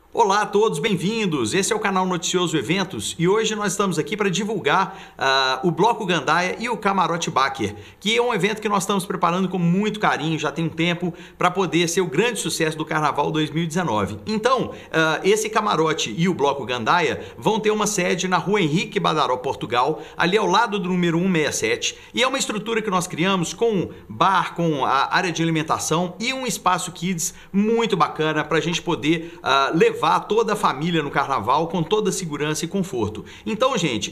Olá a todos, bem-vindos! Esse é o canal Noticioso Eventos e hoje nós estamos aqui para divulgar o Bloco Gandaia e o Camarote Baker, que é um evento que nós estamos preparando com muito carinho, já tem um tempo, para poder ser o grande sucesso do Carnaval 2019. Então, esse Camarote e o Bloco Gandaia vão ter uma sede na Rua Henrique Badaró, Portugal, ali ao lado do número 167, e é uma estrutura que nós criamos com bar, com a área de alimentação e um espaço kids muito bacana para a gente poder levar toda a família no carnaval com toda a segurança e conforto. Então, gente,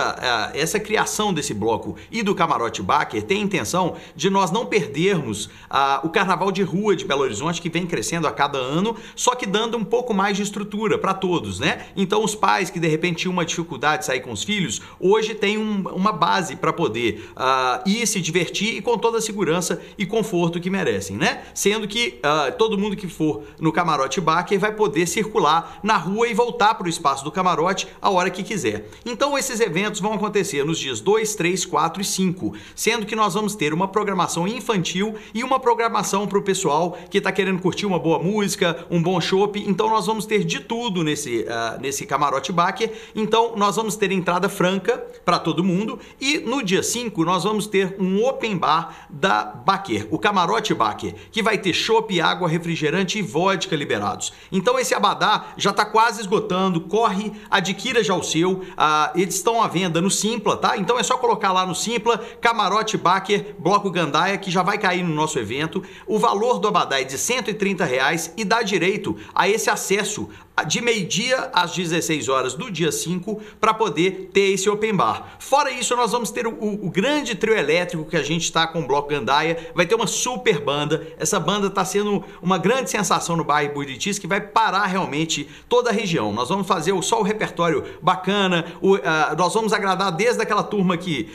essa criação desse bloco e do Camarote Baker tem a intenção de nós não perdermos o carnaval de rua de Belo Horizonte, que vem crescendo a cada ano, só que dando um pouco mais de estrutura para todos, né? Então, os pais que de repente tinham uma dificuldade de sair com os filhos, hoje tem uma base para poder ir se divertir e com toda a segurança e conforto que merecem, né? Sendo que todo mundo que for no Camarote Baker vai poder circular na rua e voltar para o espaço do camarote a hora que quiser. Então esses eventos vão acontecer nos dias 2, 3, 4 e 5, sendo que nós vamos ter uma programação infantil e uma programação para o pessoal que está querendo curtir uma boa música, um bom chopp. Então nós vamos ter de tudo nesse Camarote Baker. Então nós vamos ter entrada franca para todo mundo e no dia 5 nós vamos ter um open bar da Baker, o Camarote Baker, que vai ter chopp, água, refrigerante e vodka liberados. Então esse abadá já está quase esgotando, corre, adquira já o seu, eles estão à venda no Simpla, tá? Então é só colocar lá no Simpla, Camarote Baker, Bloco Gandaia, que já vai cair no nosso evento. O valor do abadá é de R$130 e dá direito a esse acesso de meio-dia às 16 horas do dia 5 para poder ter esse open bar. Fora isso, nós vamos ter o grande trio elétrico que a gente está com o Bloco Gandaia, vai ter uma super banda, essa banda está sendo uma grande sensação no bairro Buritis, que vai parar realmente toda a região. Nós vamos fazer só o repertório bacana, nós vamos agradar desde aquela turma que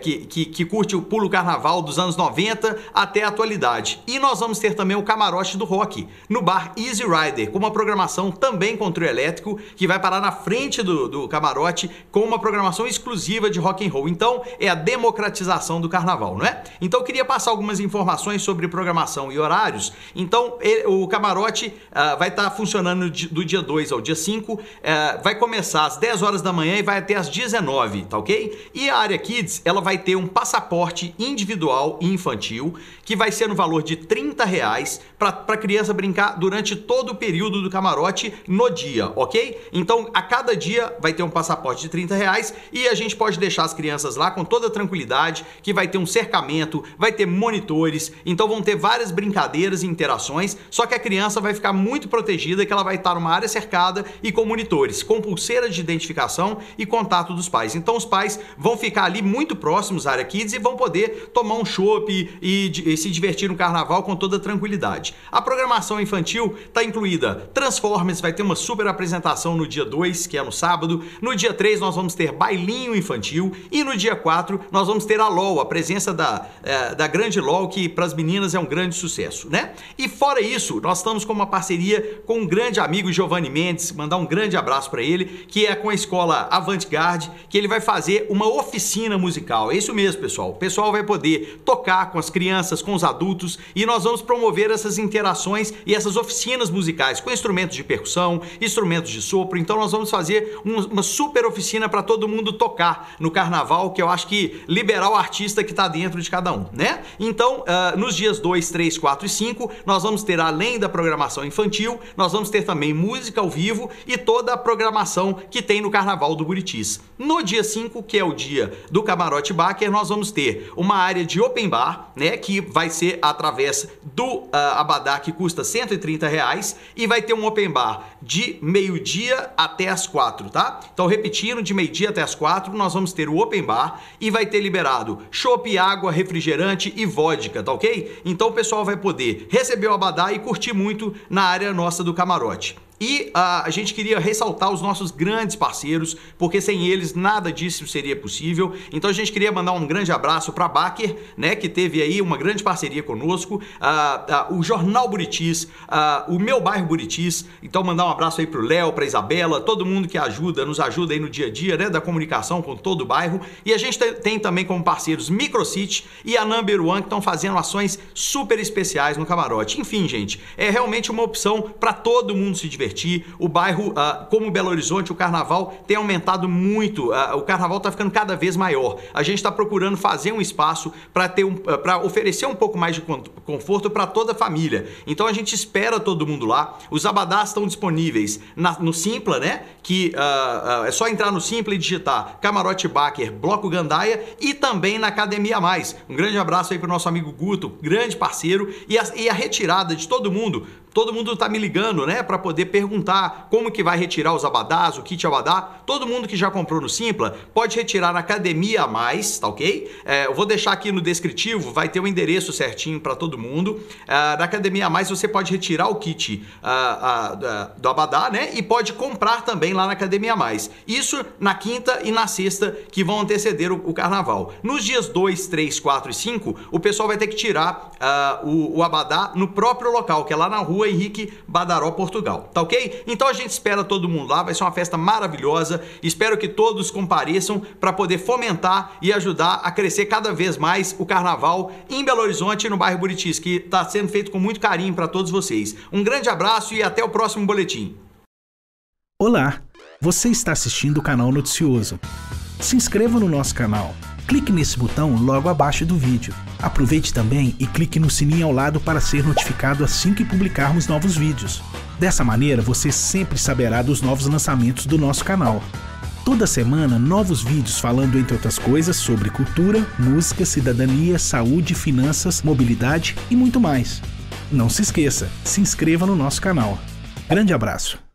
curte o pulo carnaval dos anos 90 até a atualidade. E nós vamos ter também o Camarote do Rock, no bar Easy Rider, com uma programação também com trio elétrico, que vai parar na frente do camarote com uma programação exclusiva de rock and roll. Então é a democratização do carnaval, não é? Então eu queria passar algumas informações sobre programação e horários. Então o camarote vai estar funcionando do dia 2 ao dia 5, vai começar às 10 horas da manhã e vai até às 19, tá ok? E a área Kids, ela vai ter um passaporte individual e infantil, que vai ser no valor de R$30 para a criança brincar durante todo o período do camarote no dia, ok? Então, a cada dia vai ter um passaporte de R$30 e a gente pode deixar as crianças lá com toda tranquilidade, que vai ter um cercamento, vai ter monitores, então vão ter várias brincadeiras e interações, só que a criança vai ficar muito protegida, que ela vai estar numa área cercada e com monitores, com pulseira de identificação e contato dos pais. Então, os pais vão ficar ali muito próximos à área Kids e vão poder tomar um chopp e se divertir no carnaval com toda tranquilidade. A programação infantil está incluída Transformers, vai ter uma super apresentação no dia 2, que é no sábado. No dia 3 nós vamos ter bailinho infantil e no dia 4 nós vamos ter a LOL, a presença da grande LOL, que para as meninas é um grande sucesso, né? E fora isso, nós estamos com uma parceria com um grande amigo, Giovanni Mendes, mandar um grande abraço para ele, que é com a escola Avantgarde, que ele vai fazer uma oficina musical. É isso mesmo, pessoal. O pessoal vai poder tocar com as crianças, com os adultos, e nós vamos promover essas interações e essas oficinas musicais com instrumentos de percussão, instrumentos de sopro. Então nós vamos fazer uma super oficina para todo mundo tocar no carnaval, que eu acho que liberar o artista que está dentro de cada um, né? Então, nos dias 2, 3, 4 e 5, nós vamos ter, além da programação infantil, nós vamos ter também música ao vivo e toda a programação que tem no Carnaval do Buritis. No dia 5, que é o dia do Camarote Baker, nós vamos ter uma área de open bar, né, que vai ser através do abadá, que custa R$130, e vai ter um open bar de meio-dia até as 4, tá? Então, repetindo, de meio-dia até as 4, nós vamos ter o open bar e vai ter liberado chopp, água, refrigerante e vodka, tá ok? Então o pessoal vai poder receber o abadá e curtir muito na área nossa do camarote. E a gente queria ressaltar os nossos grandes parceiros, porque sem eles nada disso seria possível. Então a gente queria mandar um grande abraço para a Baker, né, que teve aí uma grande parceria conosco, o Jornal Buritis, o Meu Bairro Buritis. Então mandar um abraço aí para o Léo, para a Isabela, todo mundo que nos ajuda aí no dia a dia, né, da comunicação com todo o bairro. E a gente tem também como parceiros Microcity e a Number One, que estão fazendo ações super especiais no camarote. Enfim, gente, é realmente uma opção para todo mundo se divertir. divertir. O bairro, como Belo Horizonte, o carnaval tem aumentado muito, o carnaval está ficando cada vez maior. A gente está procurando fazer um espaço para oferecer um pouco mais de conforto para toda a família. Então a gente espera todo mundo lá. Os abadás estão disponíveis no Simpla, né? Que é só entrar no Simpla e digitar Camarote Baker, Bloco Gandaia, e também na Academia Mais. Um grande abraço aí para o nosso amigo Guto, grande parceiro, e a retirada de todo mundo. Todo mundo tá me ligando, né, para poder perguntar como que vai retirar os abadás, o kit abadá. Todo mundo que já comprou no Simpla pode retirar na Academia Mais, tá ok? Eu vou deixar aqui no descritivo, vai ter o endereço certinho para todo mundo. Na Academia Mais você pode retirar o kit do abadá, né, e pode comprar também lá na Academia Mais. Isso na quinta e na sexta, que vão anteceder o carnaval. Nos dias 2, 3, 4 e 5, o pessoal vai ter que tirar o abadá no próprio local, que é lá na Rua Henrique Badaró, Portugal, tá ok? Então a gente espera todo mundo lá, vai ser uma festa maravilhosa, espero que todos compareçam para poder fomentar e ajudar a crescer cada vez mais o carnaval em Belo Horizonte e no bairro Buritis, que está sendo feito com muito carinho para todos vocês. Um grande abraço e até o próximo boletim. Olá, você está assistindo o canal Noticioso. Se inscreva no nosso canal. Clique nesse botão logo abaixo do vídeo. Aproveite também e clique no sininho ao lado para ser notificado assim que publicarmos novos vídeos. Dessa maneira, você sempre saberá dos novos lançamentos do nosso canal. Toda semana, novos vídeos falando, entre outras coisas, sobre cultura, música, cidadania, saúde, finanças, mobilidade e muito mais. Não se esqueça, se inscreva no nosso canal. Grande abraço!